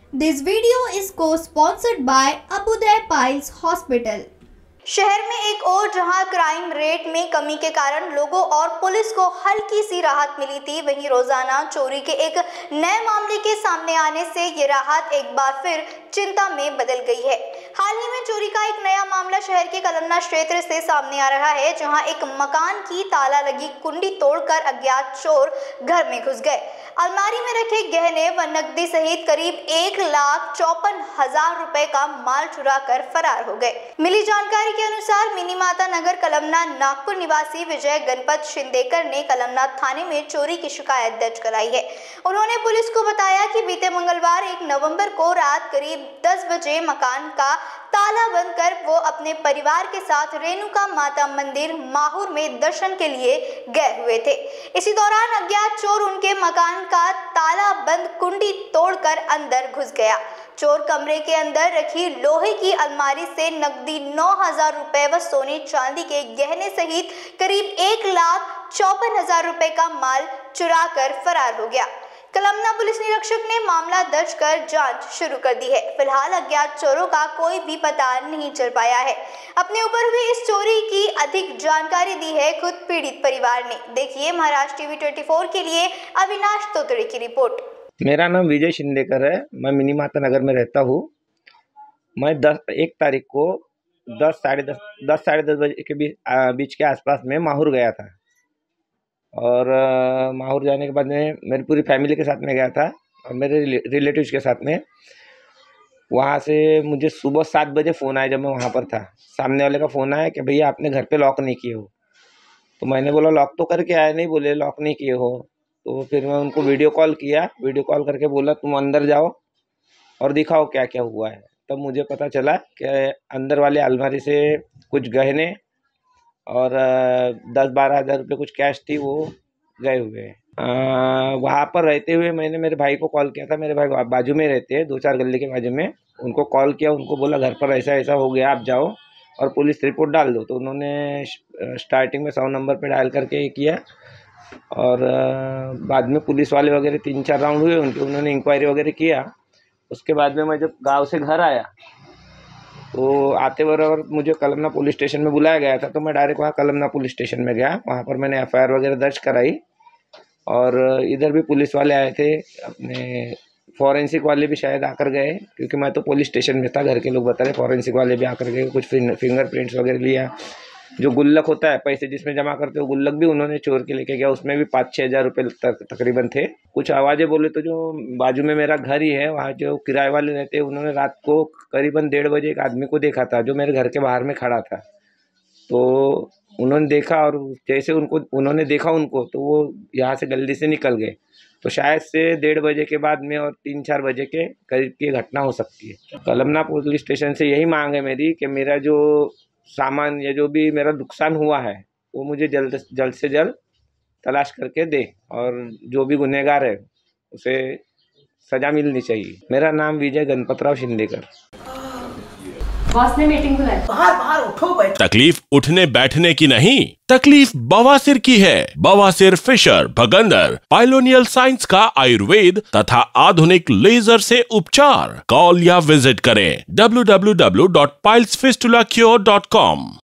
This video is co-sponsored by Abhyuday Piles Hospital. शहर में एक और जहां क्राइम रेट में कमी के कारण लोगों और पुलिस को हल्की सी राहत मिली थी, वहीं रोजाना चोरी के एक नए मामले के सामने आने से ये राहत एक बार फिर चिंता में बदल गई है। हाल ही में चोरी का एक नया मामला शहर के कलमना क्षेत्र से सामने आ रहा है, जहां एक मकान की ताला लगी कुंडी तोड़कर अज्ञात चोर घर में घुस गए। अलमारी में रखे गहने व नकदी सहित करीब 1,54,000 रुपए का माल चुरा कर फरार हो गए। मिली जानकारी के अनुसार मिनी माता नगर कलमना नागपुर निवासी विजय गणपत शिंदेकर ने कलमना थाने में चोरी की शिकायत दर्ज कराई है। उन्होंने पुलिस को बताया कि बीते मंगलवार 1 नवंबर को रात करीब 10 बजे मकान का ताला बंद कर वो अपने परिवार के साथ रेणुका माता मंदिर माहौर में दर्शन के लिए गए हुए थे। इसी दौरान अज्ञात चोर उनके मकान का ताला बंद कुंडी तोड़कर अंदर घुस गया। चोर कमरे के अंदर रखी लोहे की अलमारी से नकदी 9,000 रुपए व सोने चांदी के गहने सहित करीब 1,54,000 रुपए का माल चुरा कर फरार हो गया। कलमना पुलिस निरीक्षक ने मामला दर्ज कर जांच शुरू कर दी है। फिलहाल अज्ञात चोरों का कोई भी पता नहीं चल पाया है। अपने ऊपर हुई इस चोरी की अधिक जानकारी दी है खुद पीड़ित परिवार ने। देखिए महाराष्ट्र टीवी 24 के लिए अविनाश तोतड़े की रिपोर्ट। मेरा नाम विजय शिंदेकर है। मैं मिनी माता नगर में रहता हूँ। मैं 1 तारीख को 10 साढ़े 10 बजे के बीच के आसपास में माहौर गया था और माहौर जाने के बाद में मेरी पूरी फैमिली के साथ में गया था और मेरे रिलेटिव्स के साथ में। वहाँ से मुझे सुबह 7 बजे फ़ोन आया। जब मैं वहाँ पर था, सामने वाले का फ़ोन आया कि भैया आपने घर पे लॉक नहीं किए हो। तो मैंने बोला लॉक तो करके आया। नहीं, बोले लॉक नहीं किए हो। तो फिर मैं उनको वीडियो कॉल किया। वीडियो कॉल करके बोला तुम अंदर जाओ और दिखाओ क्या क्या हुआ है। तब मुझे पता चला कि अंदर वाले अलमारी से कुछ गहने और 10-12 हज़ार रुपये कुछ कैश थी, वो गए हुए हैं। वहाँ पर रहते हुए मैंने मेरे भाई को कॉल किया था। मेरे भाई बाजू में रहते हैं, 2-4 गली के बाजू में। उनको कॉल किया, उनको बोला घर पर ऐसा ऐसा हो गया, आप जाओ और पुलिस रिपोर्ट डाल दो। तो उन्होंने स्टार्टिंग में 100 नंबर पर डायल करके ये किया और बाद में पुलिस वाले वगैरह 3-4 राउंड हुए उनके, उन्होंने इंक्वायरी वगैरह किया। उसके बाद में मैं जब गांव से घर आया तो आते बराबर मुझे कलमना पुलिस स्टेशन में बुलाया गया था। तो मैं डायरेक्ट वहाँ कलमना पुलिस स्टेशन में गया। वहाँ पर मैंने FIR वगैरह दर्ज कराई और इधर भी पुलिस वाले आए थे, अपने फॉरेंसिक वाले भी शायद आकर गए, क्योंकि मैं तो पुलिस स्टेशन में था। घर के लोग बता रहे फॉरेंसिक वाले भी आकर गए, कुछ फिंगरप्रिंट्स वगैरह लिया। जो गुल्लक होता है, पैसे जिसमें जमा करते हो, गुल्लक भी उन्होंने चोर के लेके गया। उसमें भी 5-6 हज़ार रुपये तकरीबन थे। कुछ आवाज़ें बोले तो जो बाजू में मेरा घर ही है, वहाँ जो किराए वाले रहते हैं, उन्होंने रात को करीबन 1:30 बजे एक आदमी को देखा था जो मेरे घर के बाहर में खड़ा था। तो उन्होंने देखा और जैसे उन्होंने देखा उनको, तो वो यहाँ से जल्दी से निकल गए। तो शायद से 1:30 बजे के बाद में और 3-4 बजे के करीब की घटना हो सकती है। कलमना पुलिस स्टेशन से यही मांग है मेरी कि मेरा जो सामान या जो भी मेरा नुकसान हुआ है वो मुझे जल्द से जल्द तलाश करके दे और जो भी गुनहगार है उसे सजा मिलनी चाहिए। मेरा नाम विजय गणपतराव शिंदेकर। बॉस ने मीटिंग बुलाई। बाहर उठो बैठो। तकलीफ उठने बैठने की नहीं, तकलीफ बवासीर की है। बवासीर, फिशर, भगंदर, पाइलोनियल साइंस का आयुर्वेद तथा आधुनिक लेजर से उपचार। कॉल या विजिट करें www.pilesfistulacure.com।